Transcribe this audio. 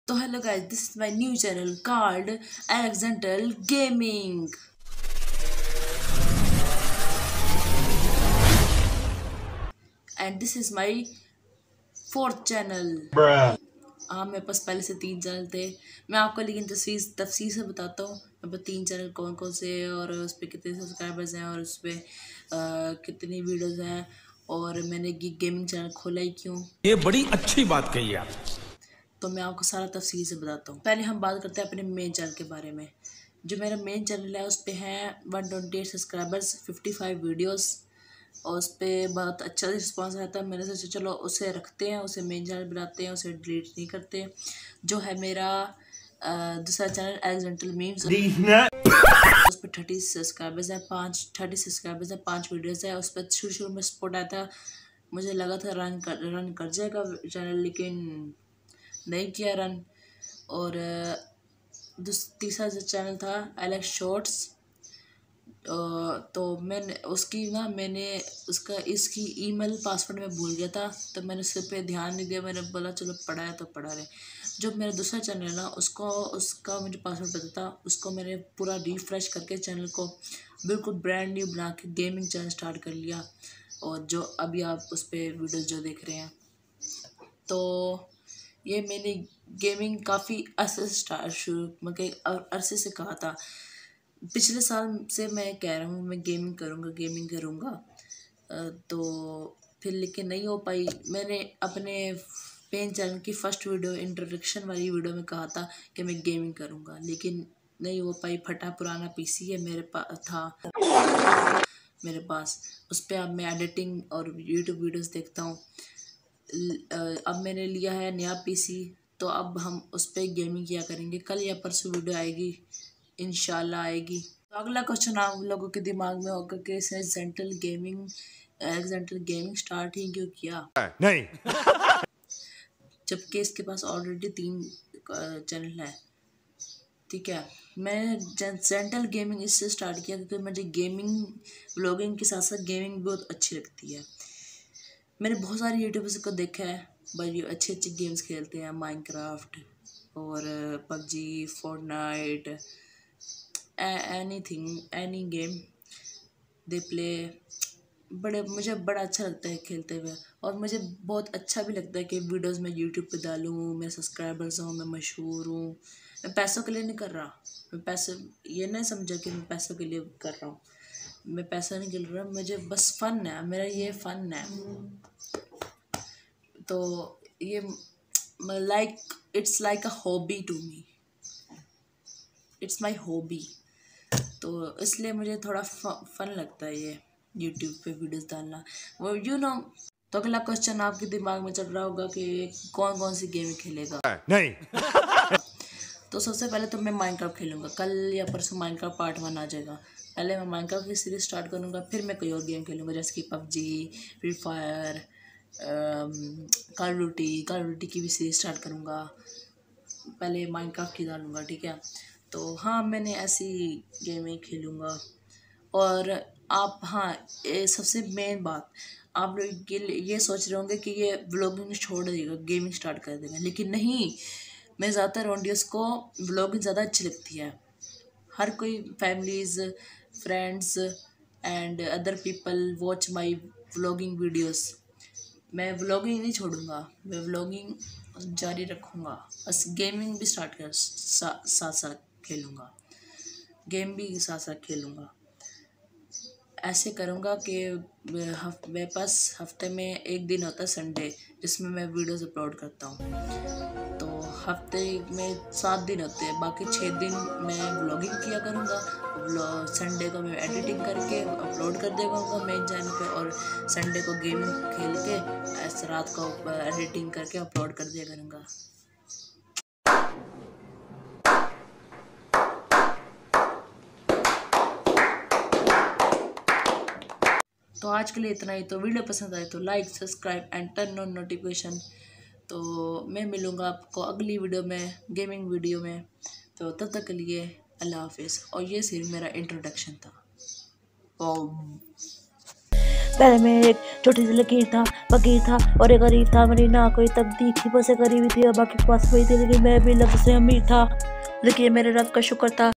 तो hello guys, this is my new channel called Alexandral Gaming and this is my fourth channel. हाँ, मेरे पास पहले से 3 channel थे। मैं आपको लेकिन तफसील से बताता हूँ मेरे पास 3 चैनल कौन कौन से हैं और उस पर कितने सब्सक्राइबर्स हैं और उस पर कितनी वीडियोस हैं और मैंने गेमिंग चैनल खोला ही क्यों। ये बड़ी अच्छी बात कही आप। तो मैं आपको सारा तफसील से बताता हूँ। पहले हम बात करते हैं अपने मेन चैनल के बारे में। जो मेरा मेन चैनल है उस पर हैं 128 सब्सक्राइबर्स, 55 वीडियोस और उस पर बहुत अच्छा रिस्पांस आता है। मैंने सोचा चलो उसे रखते हैं, उसे मेन चैनल बनाते हैं, उसे डिलीट नहीं करते। जो है मेरा दूसरा चैनल एलेक्जेंड्रल मीम्स, उस पर 30 सब्सक्राइबर्स हैं, 5 वीडियोज़ है। उस पर शुरू में सपोर्ट आया था, मुझे लगा था रन कर जाएगा चैनल, लेकिन नहीं किया रन। और तीसरा जो चैनल था एलेक्स शॉर्ट्स, तो मैंने इसकी ईमेल पासवर्ड में भूल गया था, तो मैंने उस पर ध्यान नहीं दिया। मैंने बोला चलो पढ़ा है तो पढ़ा रहे। जो मेरा दूसरा चैनल है ना, उसका मुझे पासवर्ड पता था। उसको मैंने पूरा रिफ्रेश करके चैनल को बिल्कुल ब्रांड न्यू बना के गेमिंग चैनल स्टार्ट कर लिया। और जो अभी आप उस पर वीडियोज़ जो देख रहे हैं, तो ये मैंने गेमिंग काफ़ी अरसे से कहा था। पिछले साल से मैं कह रहा हूँ मैं गेमिंग करूँगा। तो फिर लेकिन नहीं हो पाई। मैंने अपने मेन चैनल की फर्स्ट वीडियो इंट्रोडक्शन वाली वीडियो में कहा था कि मैं गेमिंग करूँगा, लेकिन नहीं हो पाई। फटा पुराना पीसी है मेरे पास उस पर अब मैं एडिटिंग और यूट्यूब वीडियोस देखता हूँ। अब मैंने लिया है नया पीसी, तो अब हम उस पर गेमिंग किया करेंगे। कल या परसों वीडियो आएगी, इंशाल्लाह आएगी। तो अगला क्वेश्चन आप लोगों के दिमाग में होगा कि इसने एलेक्जेंड्रल गेमिंग स्टार्ट ही क्यों किया। नहीं जबकि इसके पास ऑलरेडी 3 चैनल है। ठीक है, मैंने जेंटल गेमिंग इससे स्टार्ट किया क्योंकि मुझे गेमिंग व्लॉगिंग के साथ साथ गेमिंग भी बहुत अच्छी लगती है। मैंने बहुत सारे यूट्यूबर्स को देखा है भाई, अच्छे गेम्स खेलते हैं, माइनक्राफ्ट और PUBG, Fortnite, any game they play. मुझे बड़ा अच्छा लगता है खेलते हुए, और मुझे बहुत अच्छा भी लगता है कि वीडियोस मैं यूट्यूब पे डालूँ, मेरे सब्सक्राइबर्स हों, मैं मशहूर हूँ। मैं पैसों के लिए नहीं कर रहा। ये नहीं समझा कि मैं पैसों के लिए कर रहा हूँ। मैं पैसा नहीं कर रहा, मुझे बस फ़न है, मेरा ये फ़न है। तो ये it's like a hobby to me, it's my hobby. तो इसलिए मुझे थोड़ा फन लगता है ये यूट्यूब पे वीडियोस डालना, वो तो अगला क्वेश्चन आपके दिमाग में चल रहा होगा कि कौन कौन सी गेम खेलेगा। नहीं तो सबसे पहले तो मैं माइनक्राफ्ट खेलूँगा। कल या परसों माइनक्राफ्ट पार्ट 1 आ जाएगा। पहले मैं माइनक्राफ्ट की सीरीज स्टार्ट करूँगा, फिर मैं कोई और गेम खेलूँगा जैसे कि PUBG, free fire, call of duty की भी सीरीज स्टार्ट करूँगा। पहले माइनक्राफ्ट की डालूँगा, ठीक है। तो हाँ, मैंने ऐसी गेमें खेलूँगा। और आप, हाँ, सबसे मेन बात, आप लोग ये सोच रहे होंगे कि ये व्लॉगिंग छोड़ देगा, गेमिंग स्टार्ट कर देगा, लेकिन नहीं। मैं ज़्यादातर ऑडियंस को व्लॉगिंग ज़्यादा अच्छी लगती है। हर कोई families, friends and other people watch my vlogging videos. मैं व्लॉगिंग नहीं छोड़ूंगा, मैं व्लॉगिंग जारी रखूँगा। बस गेमिंग भी साथ साथ खेलूँगा, गेम भी साथ साथ खेलूँगा। ऐसे करूँगा कि मेरे पास हफ्ते में एक दिन होता है संडे, जिसमें मैं वीडियोस अपलोड करता हूँ। तो हफ्ते में 7 दिन होते हैं, बाकी 6 दिन मैं व्लॉगिंग किया करूँगा। संडे को मैं एडिटिंग करके अपलोड कर दिया करूँगा मेन चैनल पे, और संडे को गेमिंग खेल के ऐसे रात को एडिटिंग करके अपलोड कर दिया करूँगा। तो आज के लिए इतना ही। तो वीडियो पसंद आए तो like, subscribe and turn on notification. तो मैं मिलूँगा आपको अगली वीडियो में, गेमिंग वीडियो में। तो तब तक के लिए अल्लाह हाफिज़। और ये सिर्फ मेरा इंट्रोडक्शन था। पहले मैं एक छोटी सी लकीर था, फकीर था और एक गरीब था। मेरी ना कोई तकदीर थी, बस एक गरीबी थी और बाकी के पास वही थी, लेकिन मैं भी लब से अमीर था। लेकिन मेरे रब का शुक्र था